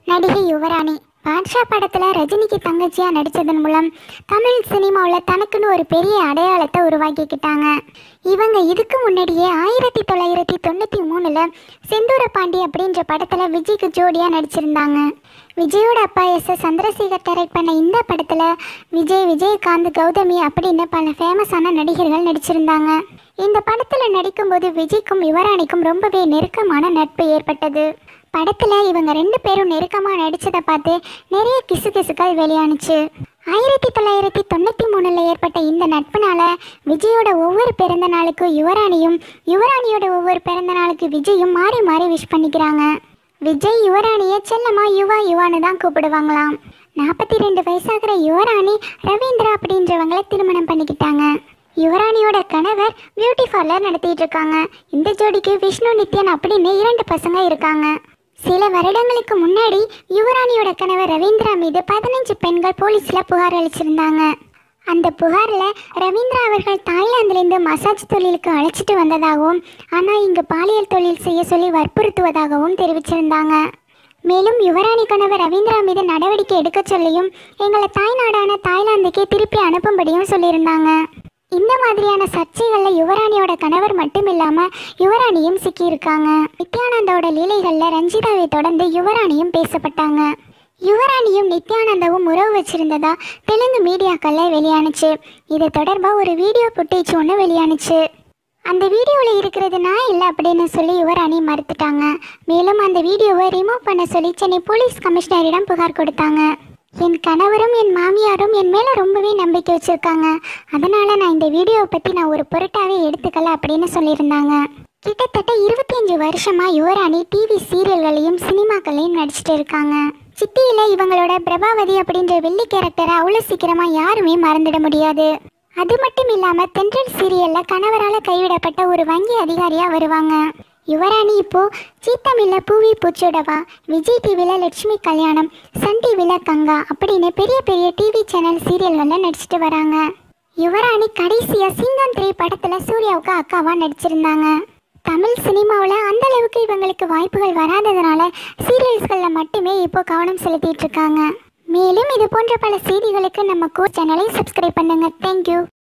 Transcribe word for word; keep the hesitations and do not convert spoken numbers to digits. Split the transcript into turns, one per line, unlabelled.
நடிகை யுவராணி பாட்ஷா படத்தில் ரஜினிக்கு தங்கச்சியாக நடித்ததன் மூலம் தமிழ் சினிமாவில் தனக்குன்னு ஒரு பெரிய அடையாளத்தை உருவாக்கிக்கிட்டாங்க. இவங்க இதுக்கு முன்னாடியே ஆயிரத்தி தொள்ளாயிரத்தி தொண்ணூற்றி மூணில் செந்தூர பாண்டி அப்படின்ற படத்தில் விஜய்க்கு ஜோடியாக நடிச்சிருந்தாங்க. விஜயோட அப்பா எஸ் எஸ் சந்திரசேகர் டைரக்ட் பண்ண இந்த படத்தில் விஜய், விஜயகாந்த், கௌதமி அப்படின்னு பல ஃபேமஸான நடிகர்கள் நடிச்சிருந்தாங்க. இந்த படத்தில் நடிக்கும்போது விஜய்க்கும் யுவராணிக்கும் ரொம்பவே நெருக்கமான நட்பு ஏற்பட்டது. படத்தில் இவங்க ரெண்டு பேரும் நெருக்கமாக நடித்ததை பார்த்து நிறைய கிசு கிசுக்கள் வெளியானுச்சு. ஆயிரத்தி தொள்ளாயிரத்தி தொண்ணூற்றி மூணில் ஏற்பட்ட இந்த நட்புனால விஜயோட ஒவ்வொரு பிறந்த நாளுக்கும் யுவராணியும், யுவராணியோட ஒவ்வொரு பிறந்த நாளுக்கு விஜயும் மாறி மாறி விஷ் பண்ணிக்கிறாங்க. விஜய் யுவராணியை செல்லமாக யுவா யுவான்னு தான் கூப்பிடுவாங்களாம். நாற்பத்தி ரெண்டு வயசாகிற யுவராணி ரவீந்திரா அப்படின்றவங்களை திருமணம் பண்ணிக்கிட்டாங்க. யுவராணியோட கணவர் பியூட்டி பார்லர் நடத்திட்டு இருக்காங்க. இந்த ஜோடிக்கு விஷ்ணு, நித்யன் அப்படின்னு இரண்டு பசங்க இருக்காங்க. சில வருடங்களுக்கு முன்னாடி யுவராணியோட கணவர் ரவீந்திரா மீது பதினஞ்சு பெண்கள் போலீஸில் புகார் அளிச்சிருந்தாங்க. அந்த புகாரில் ரவீந்திரா அவர்கள் தாய்லாந்திலேருந்து மசாஜ் தொழிலுக்கு அழைச்சிட்டு வந்ததாகவும், ஆனால் இங்கு பாலியல் தொழில் செய்ய சொல்லி வற்புறுத்துவதாகவும் தெரிவிச்சிருந்தாங்க. மேலும் யுவராணி கணவர் ரவீந்திரா மீது நடவடிக்கை எடுக்க சொல்லியும் எங்களை தாய்நாடான தாய்லாந்துக்கே திருப்பி அனுப்பும்படியும் சொல்லியிருந்தாங்க. இந்த மாதிரியான சர்ச்சைகளில் யுவராணியோட கணவர் மட்டும் இல்லாமல் யுவராணியும் சிக்கியிருக்காங்க. நித்யானந்தாவோட லீலைகளில் ரஞ்சிதாவை தொடர்ந்து யுவராணியும் பேசப்பட்டாங்க. யுவராணியும் நித்யானந்தாவும் உறவு வச்சிருந்ததா தெலுங்கு மீடியாக்களில் வெளியானுச்சு. இது தொடர்பாக ஒரு வீடியோ புட்டேஜ் ஒன்று வெளியானுச்சு. அந்த வீடியோவில் இருக்கிறது நான் இல்லை அப்படின்னு சொல்லி யுவராணி மறுத்துட்டாங்க. மேலும் அந்த வீடியோவை ரிமூவ் பண்ண சொல்லி சென்னை போலீஸ் கமிஷனரிடம் புகார் கொடுத்தாங்க. என் கணவரும் என் மாமியாரும் என் மேலே ரொம்பவே நம்பிக்கை வச்சுருக்காங்க. அதனால் நான் இந்த வீடியோவை பற்றி நான் ஒரு பொருட்டாகவே எடுத்துக்கல அப்படின்னு சொல்லியிருந்தாங்க. கிட்டத்தட்ட இருபத்தி அஞ்சு வருஷமாக யுவராணி டிவி சீரியல்களையும் சினிமாக்களையும் நடிச்சிட்டு இருக்காங்க. சித்தியில் இவங்களோட பிரபாவதி அப்படின்ற வெள்ளி கேரக்டரை அவ்வளோ சீக்கிரமாக யாருமே மறந்துட முடியாது. அது மட்டும் இல்லாமல் தென்றல் சீரியலில் கணவரால் கைவிடப்பட்ட ஒரு வங்கி அதிகாரியாக வருவாங்க. யுவராணி இப்போது சீத்தமில்ல பூவி பூச்சோடவா, விஜய் டிவியில் லட்சுமி கல்யாணம், சன் டிவியில் கங்கா அப்படின்னு பெரிய பெரிய டிவி சேனல் சீரியல்களில் நடிச்சிட்டு வராங்க. யுவராணி கடைசியாக சிங்கம் த்ரீ படத்தில் சூர்யாவுக்கு அக்காவாக நடிச்சிருந்தாங்க. தமிழ் சினிமாவில் அந்தளவுக்கு இவங்களுக்கு வாய்ப்புகள் வராததுனால சீரியல்ஸ்களில் மட்டுமே இப்போ கவனம் செலுத்திட்டு இருக்காங்க. மேலும் இது போன்ற பல செய்திகளுக்கு நம்ம கோ சேனலை சப்ஸ்கிரைப் பண்ணுங்கள். தேங்க்யூ.